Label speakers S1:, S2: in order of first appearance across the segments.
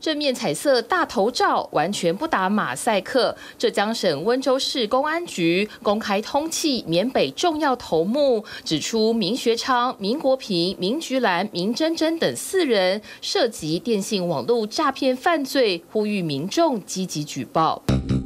S1: 正面彩色大头照完全不打马赛克。浙江省温州市公安局公开通缉缅北重要头目，指出明学昌、明国平、明菊兰、明珍珍等4人涉及电信网络诈骗犯罪，呼吁民众积极举报。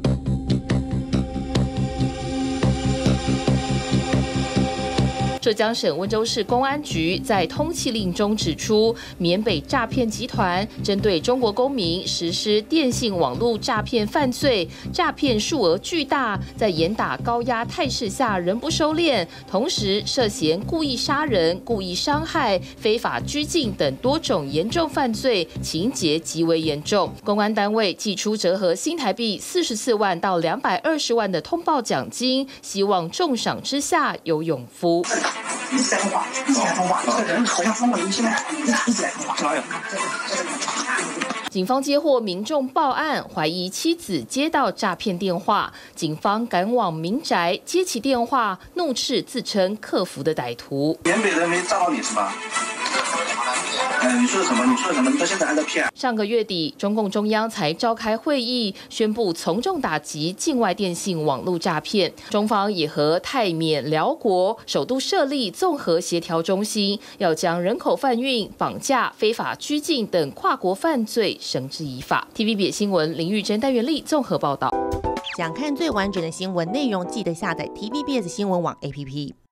S1: 浙江省温州市公安局在通缉令中指出，缅北诈骗集团针对中国公民实施电信网络诈骗犯罪，诈骗数额巨大，在严打高压态势下仍不收敛，同时涉嫌故意杀人、故意伤害、非法拘禁等多种严重犯罪，情节极为严重。公安单位寄出折合新台币44万到220万的通报奖金，希望重赏之下有勇夫。
S2: 一起通话，这个人好像说过一起来，一起来通话。
S1: 警方接获民众报案，怀疑妻子接到诈骗电话，警方赶往民宅接起电话，怒斥自称客服的歹徒。
S3: 缅北人没诈到你是吧？你说什么？你说什么？你到现在还在骗。
S1: 上个月底，中共中央才召开会议，宣布从重打击境外电信网络诈骗。中方也和泰缅辽国首度设立综合协调中心，要将人口贩运、绑架、非法拘禁等跨国犯罪绳之以法。TVBS 新闻林玉珍、戴元丽综合报道。
S4: 想看最完整的新闻内容，记得下载 TVBS 新闻网 APP。